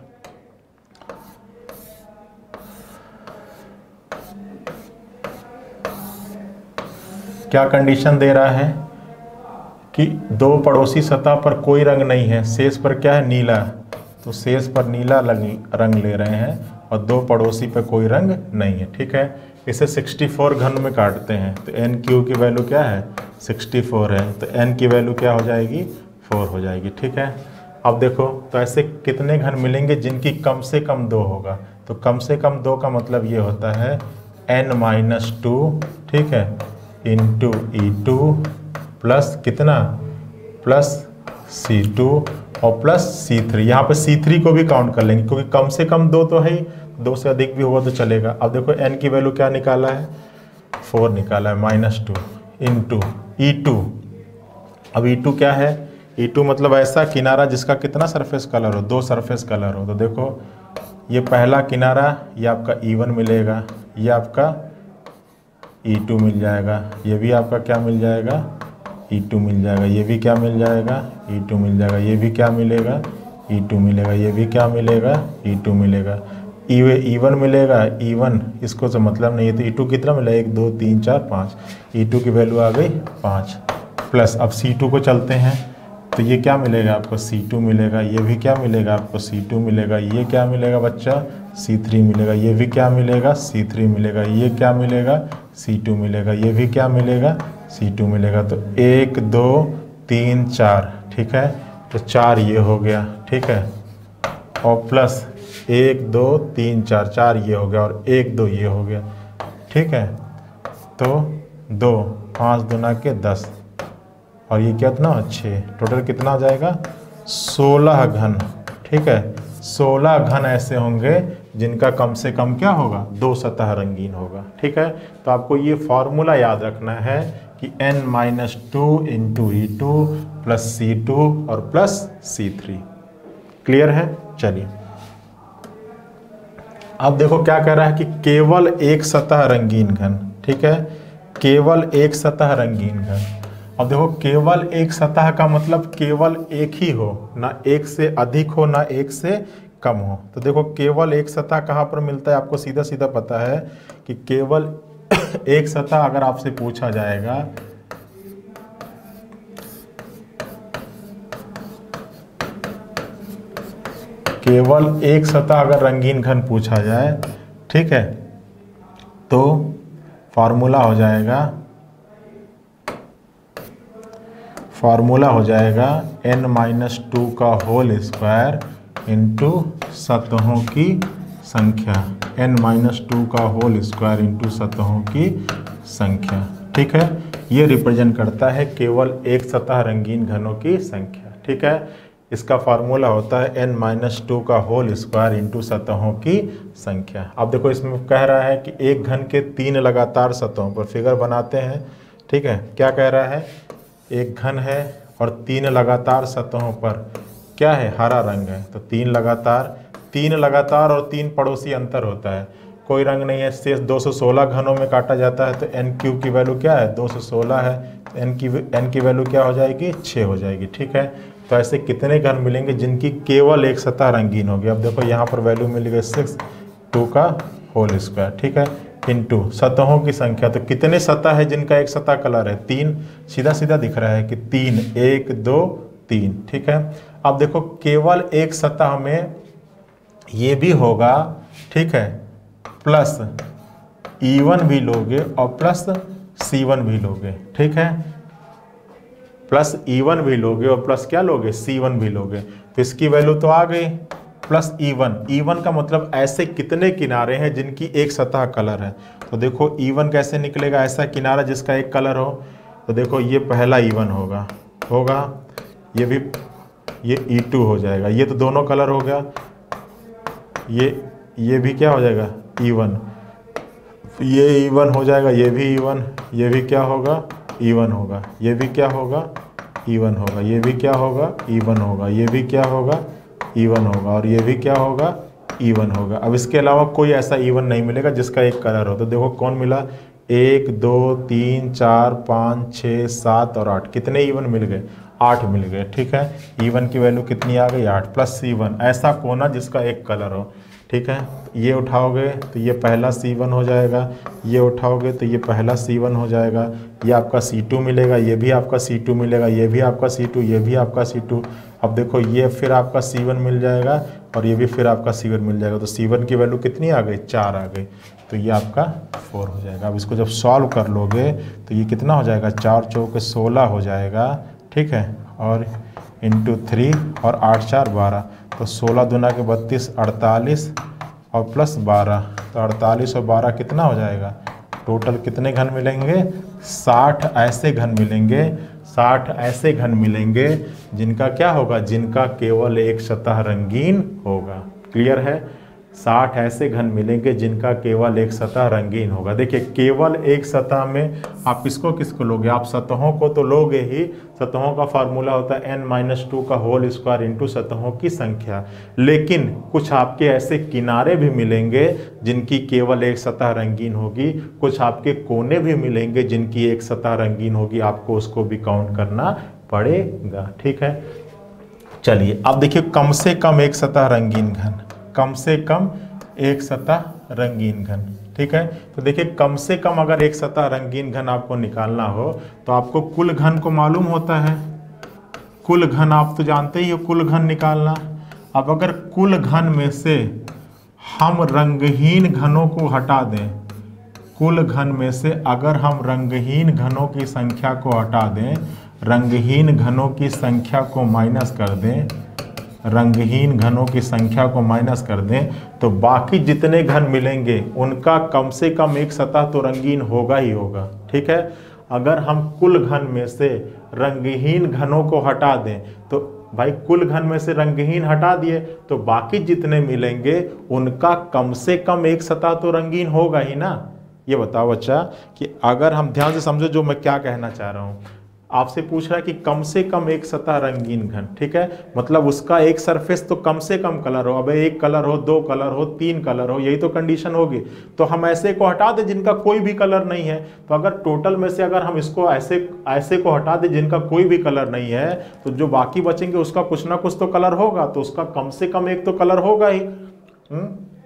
क्या कंडीशन दे रहा है कि दो पड़ोसी सतह पर कोई रंग नहीं है, शेष पर क्या है, नीला, तो शेष पर नीला रंग ले रहे हैं और दो पड़ोसी पे कोई रंग नहीं है, ठीक है। इसे चौंसठ घन में काटते हैं तो एन क्यू की वैल्यू क्या है, चौंसठ है, तो एन की वैल्यू क्या हो जाएगी, फोर हो जाएगी, ठीक है। अब देखो तो ऐसे कितने घन मिलेंगे जिनकी कम से कम दो होगा, तो कम से कम दो का मतलब ये होता है एन माइनस टू, ठीक है, इंटू ई टू प्लस कितना, प्लस सी टू और प्लस सी थ्री। यहाँ पर सी थ्री को भी काउंट कर लेंगे क्योंकि कम से कम दो तो है ही, दो से अधिक भी होगा तो चलेगा। अब देखो n की वैल्यू क्या निकाला है, फोर निकाला है, minus two into e two. अब ई टू क्या है, ई टू मतलब ऐसा किनारा जिसका कितना सरफेस कलर हो, दो सरफेस कलर हो। तो देखो ये पहला किनारा ये आपका ई वन मिलेगा, ये आपका ई टू मिल जाएगा, ये भी आपका क्या मिल जाएगा, ई टू मिल जाएगा, ये भी क्या मिल जाएगा, ई टू मिल जाएगा, ये भी क्या मिलेगा, ई टू मिलेगा, ये भी क्या मिलेगा, ई टू मिलेगा, ई ई वन मिलेगा, ई वन इसको तो मतलब नहीं है, तो ई टू कितना मिला, एक दो तीन चार पाँच, ई टू की वैल्यू आ गई पाँच, प्लस अब सी टू को चलते हैं तो ये क्या मिलेगा आपको, सी टू मिलेगा, ये भी क्या मिलेगा आपको, सी टू मिलेगा, ये क्या मिलेगा बच्चा, सी थ्री मिलेगा, ये भी क्या मिलेगा, सी थ्री मिलेगा, ये क्या मिलेगा, सी टू मिलेगा, ये भी क्या मिलेगा, सी टू मिलेगा। तो एक दो तीन चार, ठीक है, तो चार ये हो गया, ठीक है, और प्लस एक दो तीन चार, चार ये हो गया और एक दो ये हो गया, ठीक है। तो दो पाँच दुना के दस और ये कितना, छः, टोटल कितना हो जाएगा, सोलह घन, ठीक है। सोलह घन ऐसे होंगे जिनका कम से कम क्या होगा, दो सतह रंगीन होगा, ठीक है। तो आपको ये फॉर्मूला याद रखना है कि n minus two into e two plus c two और प्लस सी थ्री। क्लियर है। चलिए अब देखो क्या कह रहा है कि केवल एक सतह रंगीन घन, ठीक है, केवल एक सतह रंगीन घन। अब देखो केवल एक सतह का मतलब केवल एक ही हो, ना एक से अधिक हो ना एक से कम हो। तो देखो केवल एक सतह कहाँ पर मिलता है, आपको सीधा सीधा पता है कि केवल एक सतह अगर आपसे पूछा जाएगा केवल एक सतह अगर रंगीन घन पूछा जाए, ठीक है, तो फार्मूला हो जाएगा फार्मूला हो जाएगा n माइनस टू का होल स्क्वायर इंटू सतहों की संख्या, n माइनस टू का होल स्क्वायर इंटू सतहों की संख्या, ठीक है। ये रिप्रेजेंट करता है केवल एक सतह रंगीन घनों की संख्या, ठीक है। इसका फार्मूला होता है n माइनस टू का होल स्क्वायर इंटू सतहों की संख्या। अब देखो इसमें कह रहा है कि एक घन के तीन लगातार सतहों पर, फिगर बनाते हैं, ठीक है। क्या कह रहा है, एक घन है और तीन लगातार सतहों पर क्या है, हरा रंग है, तो तीन लगातार, तीन लगातार और तीन पड़ोसी अंतर होता है, कोई रंग नहीं है, शेष दो सौ सोलह घनों में काटा जाता है। तो एन क्यू की वैल्यू क्या है, दो सौ सोलह है, तो एन की एन की वैल्यू क्या हो जाएगी, छः हो जाएगी, ठीक है। तो ऐसे कितने घन मिलेंगे जिनकी केवल एक सतह रंगीन होगी। अब देखो यहाँ पर वैल्यू मिल गई सिक्स टू का होल स्क्वायर, ठीक है, इंटू सतहों की संख्या। तो कितने सतह है जिनका एक सतह कलर है, तीन, सीधा सीधा दिख रहा है कि तीन, एक दो तीन, ठीक है। अब देखो केवल एक सतह में ये भी होगा, ठीक है, प्लस ई वन भी लोगे और प्लस सी वन भी लोगे, ठीक है, प्लस ई वन भी लोगे और प्लस क्या लोगे, सी वन भी लोगे। तो इसकी वैल्यू तो आ गई plus e one. E one का मतलब ऐसे कितने किनारे हैं जिनकी एक सतह कलर है। तो देखो ई वन कैसे निकलेगा, ऐसा किनारा जिसका एक कलर हो। तो देखो ये पहला ई वन होगा होगा ये भी, ये ई टू हो जाएगा, ये तो दोनों कलर हो गया, ये ये भी क्या हो जाएगा, ई वन, ये ई वन हो जाएगा, ये भी ई वन, ये भी क्या होगा, ई वन होगा, ये भी क्या होगा, ई वन होगा, ये भी क्या होगा, ई वन होगा, ये भी क्या होगा, ई वन होगा, और ये भी क्या होगा, इवन होगा। अब इसके अलावा कोई ऐसा इवन नहीं मिलेगा जिसका एक कलर हो। तो देखो कौन मिला, एक दो तीन चार पाँच छः सात और आठ, कितने इवन मिल गए, आठ मिल गए। ठीक है, इवन की वैल्यू कितनी आ गई, आठ प्लस सी वन, ऐसा कोना जिसका एक कलर हो। ठीक है, ये उठाओगे तो ये पहला सी वन हो जाएगा, ये उठाओगे तो ये पहला सी वन हो जाएगा, ये आपका सी टू मिलेगा, ये भी आपका सी टू मिलेगा, ये भी आपका सी टू, ये भी आपका सी टू। अब देखो ये फिर आपका सी वन मिल जाएगा और ये भी फिर आपका सी वन मिल जाएगा। तो सी वन की वैल्यू कितनी आ गई, चार आ गई, तो ये आपका फोर हो जाएगा। अब इसको जब सॉल्व कर लोगे तो ये कितना हो जाएगा, चार चौके सोलह हो जाएगा। ठीक है, और इंटू थ्री और आठ चार बारह, तो सोलह दूना के बत्तीस, अड़तालीस और प्लस बारह, तो अड़तालीस और बारह कितना हो जाएगा, टोटल कितने घन मिलेंगे, साठ ऐसे घन मिलेंगे। साठ ऐसे घन मिलेंगे जिनका क्या होगा, जिनका केवल एक सतह रंगीन होगा। क्लियर है, साठ ऐसे घन मिलेंगे जिनका केवल एक सतह रंगीन होगा। देखिए केवल एक सतह में आप किसको किसको लोगे, आप सतहों को तो लोगे ही। सतहों का फार्मूला होता है एन माइनस टू का होल स्क्वायर इंटू सतहों की संख्या। लेकिन कुछ आपके ऐसे किनारे भी मिलेंगे जिनकी केवल एक सतह रंगीन होगी, कुछ आपके कोने भी मिलेंगे जिनकी एक सतह रंगीन होगी, आपको उसको भी काउंट करना पड़ेगा। ठीक है, चलिए अब देखिए कम से कम एक सतह रंगीन घन, कम से कम एक सतह रंगीन घन। ठीक है, तो देखिए कम से कम अगर एक सतह रंगीन घन आपको निकालना हो तो आपको कुल घन को मालूम होता है, कुल घन आप तो जानते ही हो, कुल घन निकालना। अब अगर कुल घन में से हम रंगहीन घनों को हटा दें, कुल घन में से अगर हम रंगहीन घनों की संख्या को हटा दें, रंगहीन घनों की संख्या को माइनस कर दें, रंगहीन घनों की संख्या को माइनस कर दें, तो बाकी जितने घन मिलेंगे उनका कम से कम एक सतह तो रंगीन होगा ही होगा। ठीक है, अगर हम कुल घन में से रंगहीन घनों को हटा दें तो भाई कुल घन में से रंगहीन हटा दिए तो बाकी जितने मिलेंगे उनका कम से कम एक सतह तो रंगीन होगा ही ना। ये बताओ बच्चा कि अगर हम ध्यान से समझो जो मैं क्या कहना चाह रहा हूँ, आपसे पूछ रहा है कि कम से कम एक सतह रंगीन घन। ठीक है, मतलब उसका एक सरफेस तो कम से कम कलर हो। अब एक कलर हो, दो कलर हो, तीन कलर हो, यही तो कंडीशन होगी। तो हम ऐसे को हटा दें जिनका कोई भी कलर नहीं है। तो अगर टोटल में से अगर हम इसको ऐसे ऐसे को हटा दें जिनका कोई भी कलर नहीं है, तो जो बाकी बचेंगे उसका कुछ ना कुछ तो कलर होगा, तो उसका कम से कम एक तो कलर होगा ही। हुँ?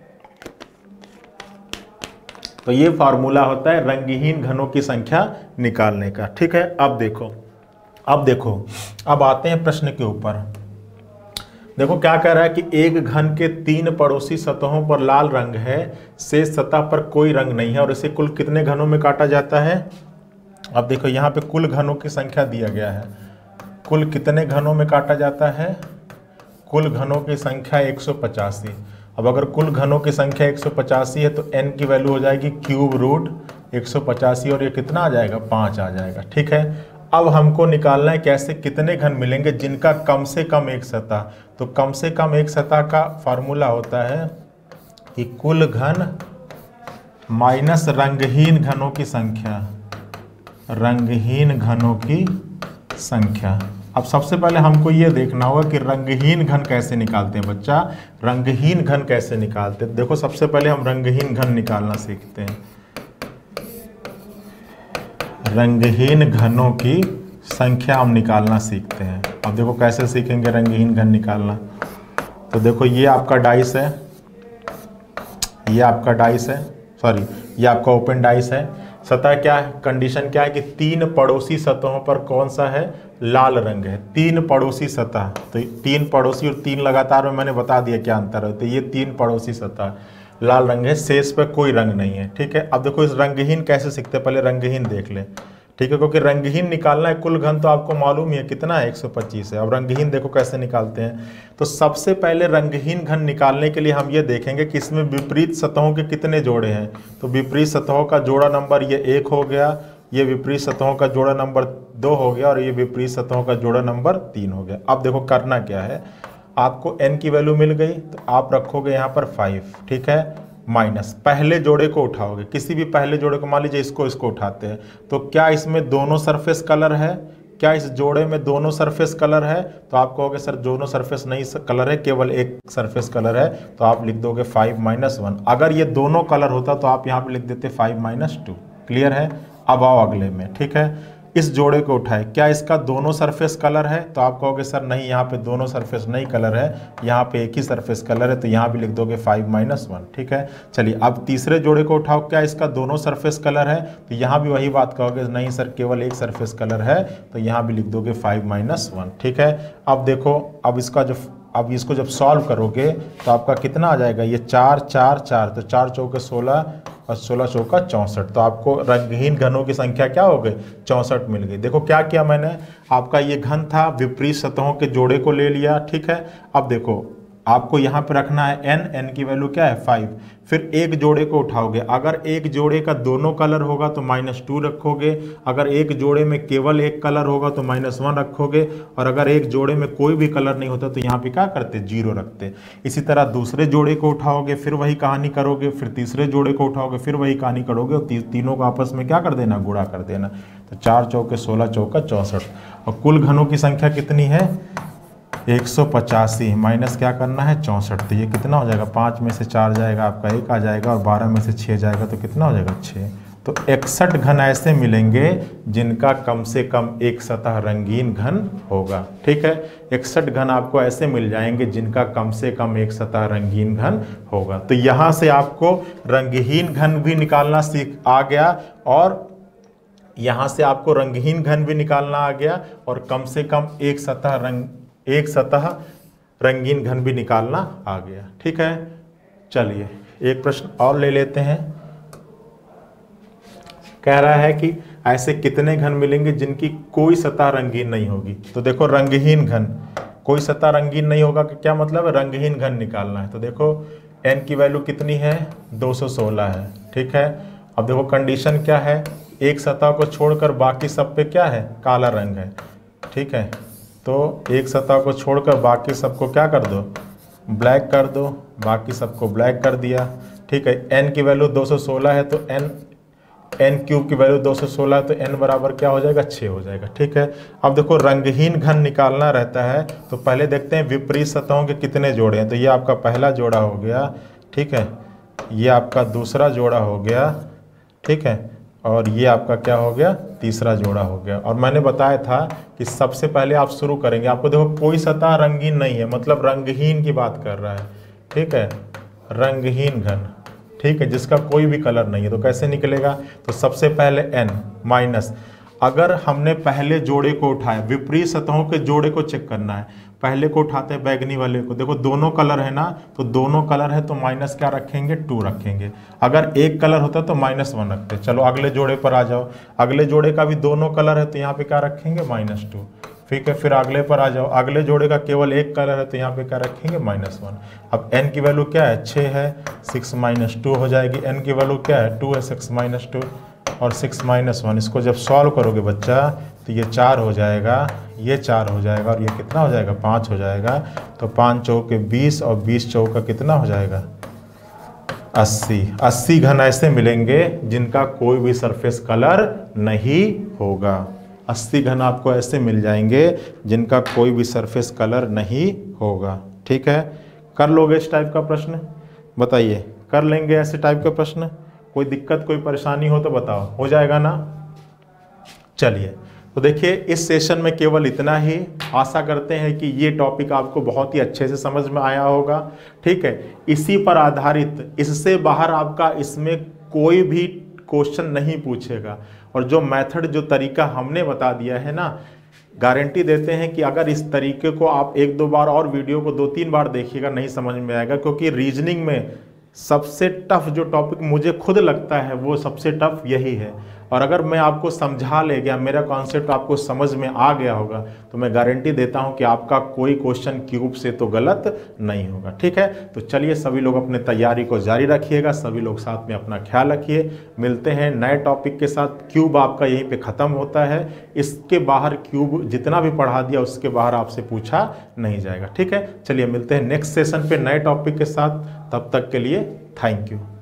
तो ये फार्मूला होता है रंगहीन घनों की संख्या निकालने का। ठीक है, अब देखो अब देखो अब आते हैं प्रश्न के ऊपर। देखो क्या कह रहा है कि एक घन के तीन पड़ोसी सतहों पर लाल रंग है, शेष सतह पर कोई रंग नहीं है और इसे कुल कितने घनों में काटा जाता है। अब देखो यहाँ पे कुल घनों की संख्या दिया गया है, कुल कितने घनों में काटा जाता है, कुल घनों की संख्या एक सौ पचासी। अब अगर कुल घनों की संख्या एक सौ पचासी है तो n की वैल्यू हो जाएगी क्यूब रूट एक सौ पचासी और ये कितना आ जाएगा, पाँच आ जाएगा। ठीक है, अब हमको निकालना है कैसे कितने घन मिलेंगे जिनका कम से कम एक सतह। तो कम से कम एक सतह का फार्मूला होता है कि कुल घन माइनस रंगहीन घनों की संख्या, रंगहीन घनों की संख्या। अब सबसे पहले हमको ये देखना होगा कि रंगहीन घन कैसे निकालते हैं बच्चा, रंगहीन घन कैसे निकालते हैं। देखो सबसे पहले हम रंगहीन घन निकालना सीखते हैं। रंगहीन घनों की संख्या हम निकालना सीखते हैं। अब देखो कैसे सीखेंगे रंगहीन घन निकालना। तो देखो ये आपका डाइस है, ये आपका डाइस है, सॉरी ये आपका ओपन डाइस है। सतह क्या है, कंडीशन क्या है कि तीन पड़ोसी सतहों पर कौन सा है, लाल रंग है। तीन पड़ोसी सतह, तो तीन पड़ोसी और तीन लगातार में मैंने बता दिया क्या अंतर है। तो ये तीन पड़ोसी सतह लाल रंग है, शेष पे कोई रंग नहीं है। ठीक है, अब देखो इस रंगहीन कैसे सीखते हैं, पहले रंगहीन देख ले। ठीक है, क्योंकि रंगहीन निकालना है, कुल घन तो आपको मालूम ही है कितना है, एक सौ पच्चीस है। अब रंगहीन देखो कैसे निकालते हैं। तो सबसे पहले रंगहीन घन निकालने के लिए हम ये देखेंगे कि इसमें विपरीत सतहों के कितने जोड़े हैं। तो विपरीत सतहों का जोड़ा नंबर ये एक हो गया, ये विपरीत सतहों का जोड़ा नंबर दो हो गया और ये विपरीत सतहों का जोड़ा नंबर तीन हो गया। अब देखो करना क्या है, आपको n की वैल्यू मिल गई तो आप रखोगे यहाँ पर फाइव। ठीक है, माइनस पहले जोड़े को उठाओगे, किसी भी पहले जोड़े को, मान लीजिए इसको इसको उठाते हैं, तो क्या इसमें दोनों सरफेस कलर है, क्या इस जोड़े में दोनों सरफेस कलर है? तो आप कहोगे सर दोनों सरफेस नहीं कलर है, केवल एक सरफेस कलर है, तो आप लिख दोगे फाइव माइनस वन। अगर ये दोनों कलर होता तो आप यहाँ पे लिख देते फाइव माइनस टू। क्लियर है? अब आओ अगले में। ठीक है, इस जोड़े को उठाए, क्या इसका दोनों सरफेस कलर है? तो आप कहोगे सर नहीं, यहाँ पे दोनों सरफेस नहीं कलर है, यहाँ पे एक ही सरफेस कलर है, तो यहाँ भी लिख दोगे फाइव माइनस वन। ठीक है, चलिए अब तीसरे जोड़े को उठाओ, क्या इसका दोनों सरफेस कलर है? तो यहाँ भी वही बात कहोगे नहीं सर केवल एक सरफेस कलर है, तो यहाँ भी लिख दोगे फाइव माइनस वन। ठीक है, अब देखो, अब इसका जो अब इसको जब सॉल्व करोगे तो आपका कितना आ जाएगा, ये चार चार चार, तो चार चौके सोलह और सोलह चौका चौंसठ, तो आपको रंगहीन घनों की संख्या क्या हो गई, चौंसठ मिल गई। देखो क्या किया मैंने, आपका ये घन था, विपरीत सतहों के जोड़े को ले लिया। ठीक है, अब देखो आपको यहाँ पे रखना है n, n की वैल्यू क्या है फाइव, फिर एक जोड़े को उठाओगे, अगर एक जोड़े का दोनों कलर होगा तो माइनस टू रखोगे, अगर एक जोड़े में केवल एक कलर होगा तो माइनस वन रखोगे, और अगर एक जोड़े में कोई भी कलर नहीं होता तो यहाँ पे क्या करते, जीरो रखते। इसी तरह दूसरे जोड़े को उठाओगे, फिर वही कहानी करोगे, फिर तीसरे जोड़े को उठाओगे, फिर वही कहानी करोगे, और ती, तीनों को आपस में क्या कर देना, गुणा कर देना। तो चार चौके सोलह चौका चौंसठ, और कुल घनों की संख्या कितनी है, एक सौ पचासी, माइनस क्या करना है, चौंसठ, तो ये कितना हो जाएगा, पाँच में से चार जाएगा आपका एक आ जाएगा, और बारह में से छः जाएगा तो कितना हो जाएगा, छः। तो इकसठ घन ऐसे मिलेंगे जिनका कम से कम एक सतह रंगीन घन होगा। ठीक है, इकसठ घन आपको ऐसे मिल जाएंगे जिनका कम से कम एक सतह रंगीन घन होगा। तो यहाँ से आपको रंगहीन घन भी निकालना सीख आ गया, और यहाँ से आपको रंगहीन घन भी निकालना आ गया, और कम से कम एक सतह रंग एक सतह रंगीन घन भी निकालना आ गया। ठीक है, चलिए एक प्रश्न और ले लेते हैं। कह रहा है कि ऐसे कितने घन मिलेंगे जिनकी कोई सतह रंगीन नहीं होगी। तो देखो रंगहीन घन, कोई सतह रंगीन नहीं होगा, क्या मतलब है, रंगहीन घन निकालना है। तो देखो n की वैल्यू कितनी है, दो सौ सोलह है। ठीक है, अब देखो कंडीशन क्या है, एक सतह को छोड़कर बाकी सब पे क्या है, काला रंग है। ठीक है, तो एक सतह को छोड़कर बाकी सबको क्या कर दो, ब्लैक कर दो, बाकी सबको ब्लैक कर दिया। ठीक है, n की वैल्यू दो सौ सोलह है, तो n n क्यूब की वैल्यू दो सौ सोलह है, तो n बराबर क्या हो जाएगा, छः हो जाएगा। ठीक है, अब देखो रंगहीन घन निकालना रहता है, तो पहले देखते हैं विपरीत सतहों के कितने जोड़े हैं। तो ये आपका पहला जोड़ा हो गया। ठीक है, ये आपका दूसरा जोड़ा हो गया। ठीक है, और ये आपका क्या हो गया, तीसरा जोड़ा हो गया। और मैंने बताया था कि सबसे पहले आप शुरू करेंगे, आपको देखो कोई सतह रंगीन नहीं है, मतलब रंगहीन की बात कर रहा है। ठीक है, रंगहीन घन, ठीक है, जिसका कोई भी कलर नहीं है, तो कैसे निकलेगा, तो सबसे पहले n माइनस, अगर हमने पहले जोड़े को उठाया, विपरीत सतहों के जोड़े को चेक करना है, पहले को उठाते हैं बैगनी वाले को, देखो दोनों कलर है ना, तो दोनों कलर है तो माइनस क्या रखेंगे, टू रखेंगे। अगर एक कलर होता तो माइनस वन रखते। चलो अगले जोड़े पर आ जाओ, अगले जोड़े का भी दोनों कलर है तो यहाँ पे क्या रखेंगे, माइनस टू। ठीक है, फिर अगले पर आ जाओ, अगले जोड़े का केवल एक कलर है तो यहाँ पे क्या रखेंगे, माइनस वन। अब n की वैल्यू क्या है, छः है, सिक्स माइनस टू हो जाएगी। n की वैल्यू क्या है, टू है, सिक्स माइनस टू और सिक्स माइनस वन। इसको जब सॉल्व करोगे बच्चा तो ये चार हो जाएगा, ये चार हो जाएगा, और ये कितना हो जाएगा, पाँच हो जाएगा। तो पाँच चौके बीस और बीस चौका कितना हो जाएगा, अस्सी। अस्सी घन ऐसे मिलेंगे जिनका कोई भी सरफेस कलर नहीं होगा। अस्सी घन आपको ऐसे मिल जाएंगे जिनका कोई भी सरफेस कलर नहीं होगा। ठीक है, कर लोगे इस टाइप का प्रश्न, बताइए, कर लेंगे ऐसे टाइप का प्रश्न, कोई दिक्कत कोई परेशानी हो तो बताओ, हो जाएगा ना। चलिए, तो देखिए इस सेशन में केवल इतना ही। आशा करते हैं कि ये टॉपिक आपको बहुत ही अच्छे से समझ में आया होगा। ठीक है, इसी पर आधारित, इससे बाहर आपका इसमें कोई भी क्वेश्चन नहीं पूछेगा। और जो मेथड, जो तरीका हमने बता दिया है ना, गारंटी देते हैं कि अगर इस तरीके को आप एक दो बार और वीडियो को दो तीन बार देखिएगा, नहीं समझ में आएगा। क्योंकि रीजनिंग में सबसे टफ जो टॉपिक मुझे खुद लगता है वो सबसे टफ यही है। और अगर मैं आपको समझा ले गया, मेरा कॉन्सेप्ट आपको समझ में आ गया होगा, तो मैं गारंटी देता हूं कि आपका कोई क्वेश्चन क्यूब से तो गलत नहीं होगा। ठीक है, तो चलिए सभी लोग अपने तैयारी को जारी रखिएगा, सभी लोग साथ में अपना ख्याल रखिए। मिलते हैं नए टॉपिक के साथ। क्यूब आपका यहीं पे ख़त्म होता है, इसके बाहर क्यूब जितना भी पढ़ा दिया उसके बाहर आपसे पूछा नहीं जाएगा। ठीक है, चलिए मिलते हैं नेक्स्ट सेशन पे नए टॉपिक के साथ। तब तक के लिए थैंक यू।